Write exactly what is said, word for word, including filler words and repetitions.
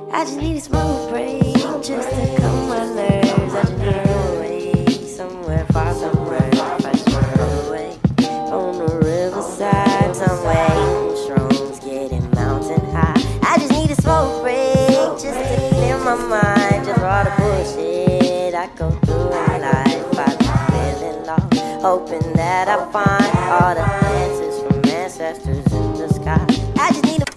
I just need a smoke break, just to calm my nerves. I just need to go away, somewhere far, somewhere. If I just wanna go away, on the riverside, somewhere. Eating shrooms, getting mountain high. I just need a smoke break, just to clear my mind. Just for all the bullshit I go through in life. I've been feeling lost, hoping that I find all the answers from ancestors in the sky. I just need a